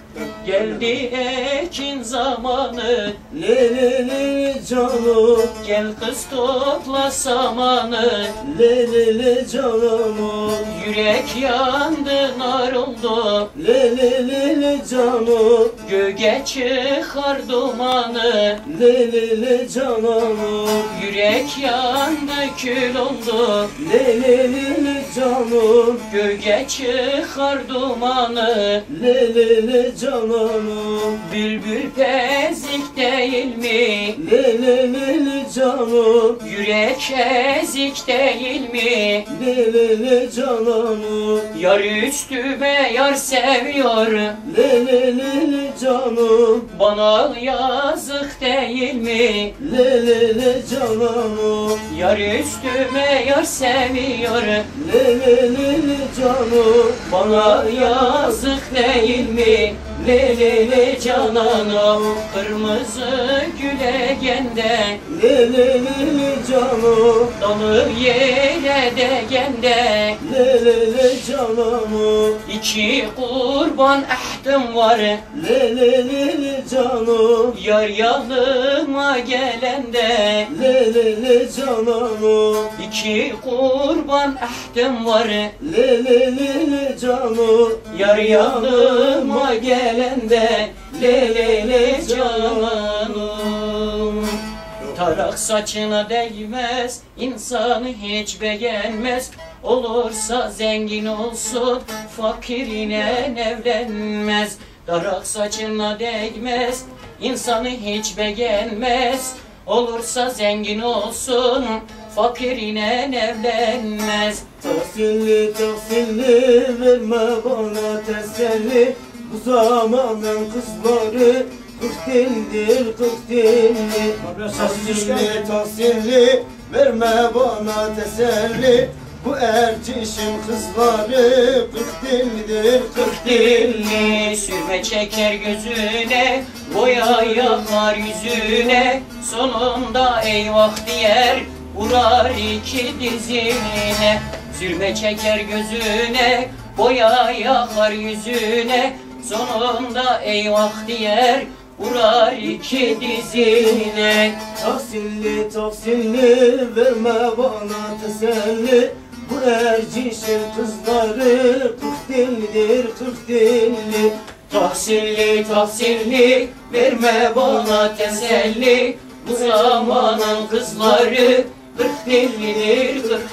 Geldi ekin zamanı, Le le le canım, gel kız topla samanı. le le le canım, Yürek yandı nar oldu, le le le le canım, göğe çıkar dumanı. le le le canım, Yürek yandı kül oldu, le le le le canım, göğe çıkar dumanı. le le le canım, Bülbül pezik değil mi? le le le le canım, Yürek ezik değil mi? le le le canım, Yar üstüme yar seviyor, le le le le canım, bana yazık değil mi? le le le canım, Yar üstüme yar seviyor, le le le le canım, bana yazık değil mi? Le le le cananım, kırmızı güle gende, le le le le canım, dalı yere degende. le le le canım, İki kurban ahdım var, le le le le canım, yar yanıma gelende. le le le canım, İki kurban ahdım var, le le le le canım, yar yanıma gelende. Le le le canım. Tarak saçına değmez, insanı hiç beğenmez. Olursa zengin olsun, fakirine evlenmez. Tarak saçına değmez, insanı hiç beğenmez. Olursa zengin olsun, fakirine evlenmez. tahsilli tahsilli verme bana teselli, bu zamanın kızları kırk dildir kırk dilli. Tahsilli tahsilli verme bana teselli, bu ercişin kızları kırk dildir kırk dilli. Dilli sürme çeker gözüne, boya yakar yüzüne. Sonunda eyvah diyer, vurar iki dizine. Sürme çeker gözüne, boya yakar yüzüne. Sonunda eyvah diyer, vurar iki dizine. Tahsilli tahsilli verme bana teselli, bu ercişin kızları kırk dildir kırk dilli. Tahsilli tahsilli verme bana teselli, bu zamanın kızları kırk dillidir kırk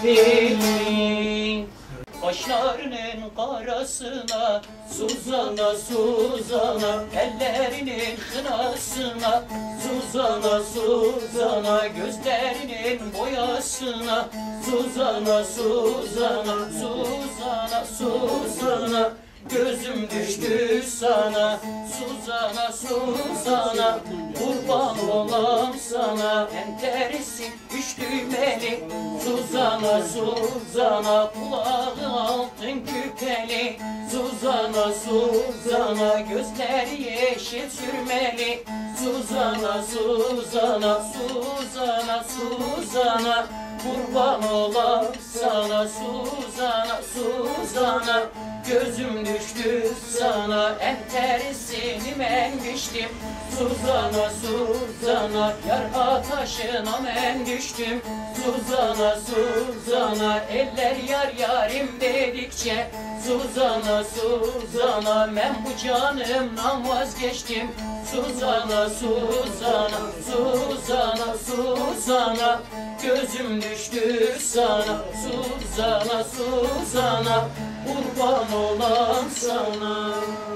dilli. Kaşlarının karasına, Suzana Suzana, ellerinin kınasına, Suzana Suzana, gözlerinin boyasına, Suzana Suzana, Suzana Suzana, gözüm düştü sana, Suzana Suzana, kurban olam sana, enterisi düştü beni, Suzana Suzana, kulağı altın küpeli, Suzana Suzana, gözleri yeşil sürmeli, Suzana Suzana, Suzana Suzana, kurban olam sana, Suzana Suzana, gözüm düştü sana, enterisini ben biçtim, Suzana Suzana, yar ataşına ben düştüm, Suzana Suzana, eller yar yarim dedikçe, Suzana Suzana, ben bu canımdan vazgeçtim, Suzana Suzana, Suzana Suzana, gözüm düştü sana, Suzana Suzana, kurban olan sana.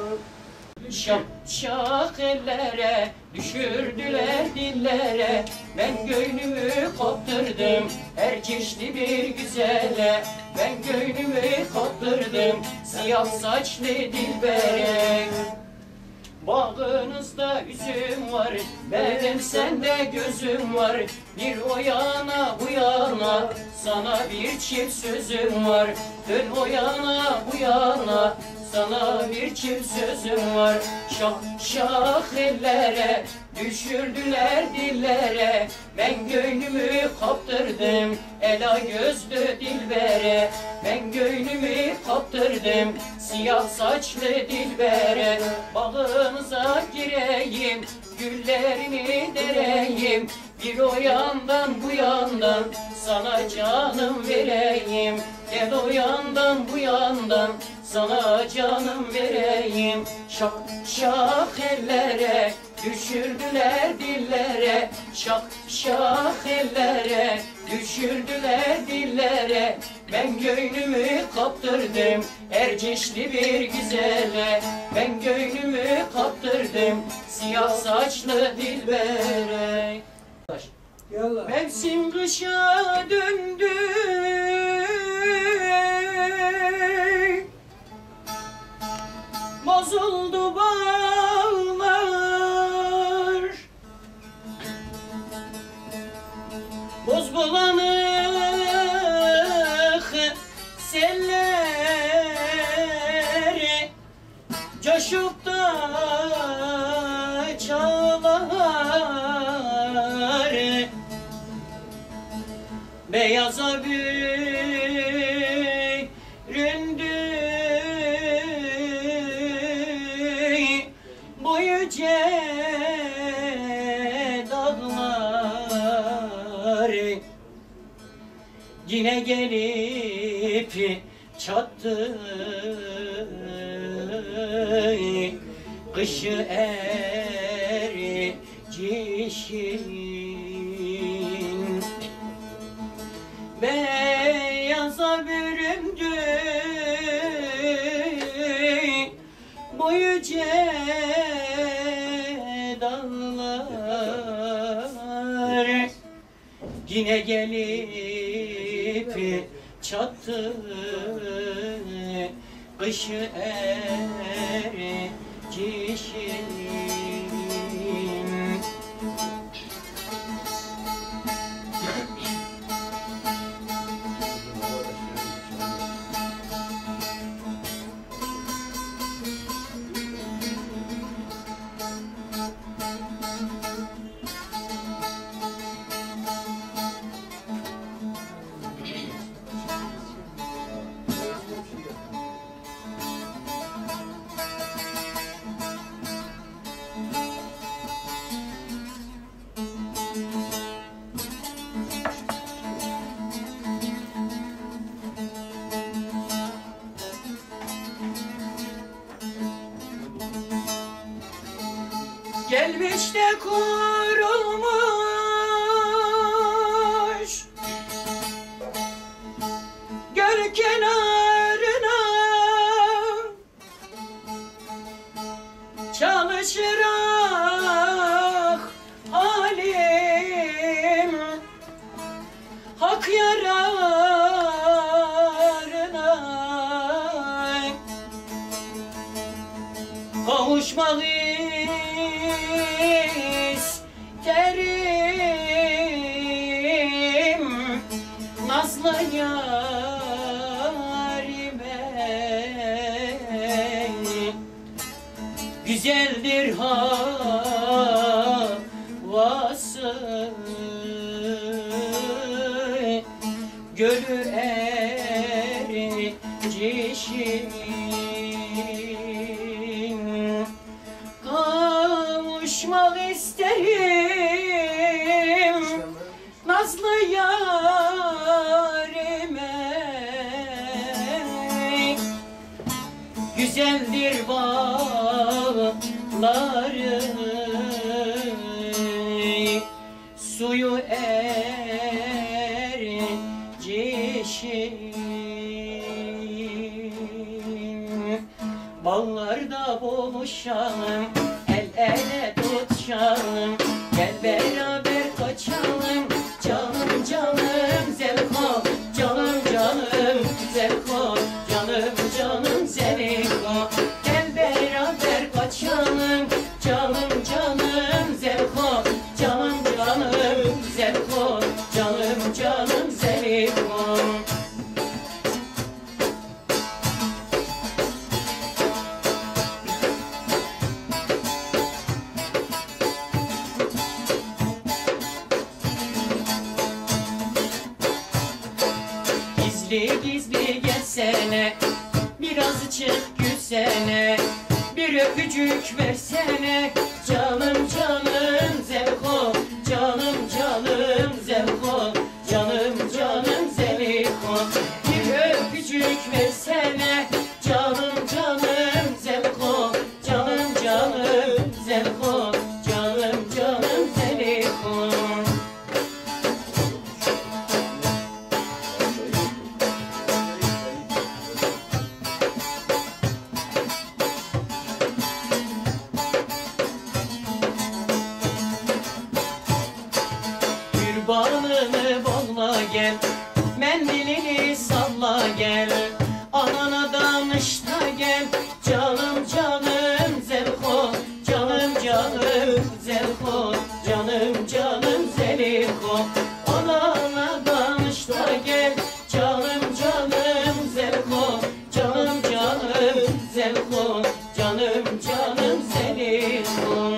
Şak ellere düşürdüler dillere, ben gönlümü kaptırdım ercişli bir güzele, ben gönlümü kaptırdım siyah saçlı dilbere. Bağınızda üzüm var, benim sende gözüm var. Bir o yana bu yana, sana bir çift sözüm var. Dön o yana bu yana, sana bir çift sözüm var. Şah şah ellere düşürdüler dillere, ben gönlümü kaptırdım ela gözlü dilbere, ben gönlümü kaptırdım siyah saçlı dilbere. Bağınıza gireyim, güllerimi dereyim, bir o yandan bu yandan sana canım vereyim. Gel o yandan bu yandan sana canım vereyim. Şak şak ellere düşürdüler dillere, şak şak ellere düşürdüler dillere. Ben gönlümü kaptırdım ercişli bir güzele, ben gönlümü kaptırdım siyah saçlı dilbere. Mevsim kışa döndü, bozuldu bağlar, boz bulanık selleri coşup da çağlar. Beyaza büründü bu yüce dağlar, yine gelip çattı kışı ercişin. Beyaza büründü bu yüce dağlar, yine gelip çattı kışı ercişin. Gelmiş de kurulmuş göl kenarına, çalışır ah halim hak yararına. Kavuşmak isterim nazlı yarime, güzeldir havası gölü ercişin. Kavuşmak isterim nazlı yarime, güzeldir bağları suyu ercişin. Bağlarda buluşalım, el ele tutuşalım, gel beraber kaçalım. Canım canım Zelko, canım canım Zelko, canım canım Zelko, gel beraber kaçalım. Canım canım Zelko, canım canım Zelko, canım canım Zelko. Gizli gizli gelsene, biraz çık öpücük versene. Canım canım Zeliho, canım canım Zeliho, canım canım Zeliho. Bir öpücük versene. Canım canım Zeliho, canım canım Zeliho, canım canım Zeliho. Bağını bağla gel, mendilini salla gel, anana danış da gel. Canım canım Zeliho, canım canım Zeliho, canım canım Zeliho. Anana danış da gel. Canım canım Zeliho, canım canım Zeliho, canım canım Zeliho.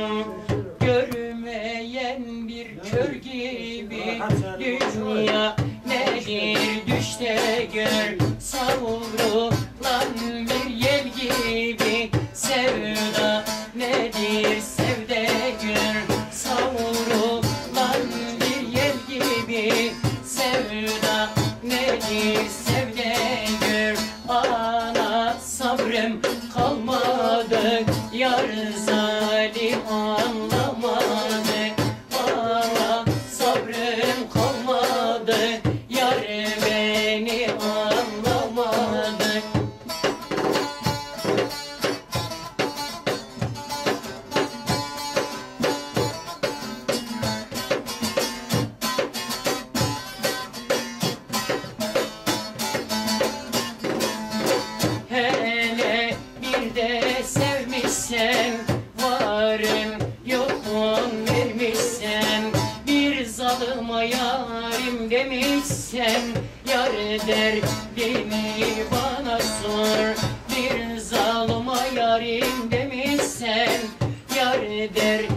Görmeyen bir kör gibi dünya nedir düşte gör. Savrulan bir yel gibi sevda nedir sevde gör. Savrulan bir yel gibi sevda nedir sevde gör. Ana sabrım kalmadı, yar zalim anlamadı. Ana sabrım kalmadı, yar beni anlamadı. Hele bir de sevmişsen, varın yokun vermişsen, bir zalıma yarim demişsen, yar derdini bana sor. Bir zalıma yarim demişsen, yar derdini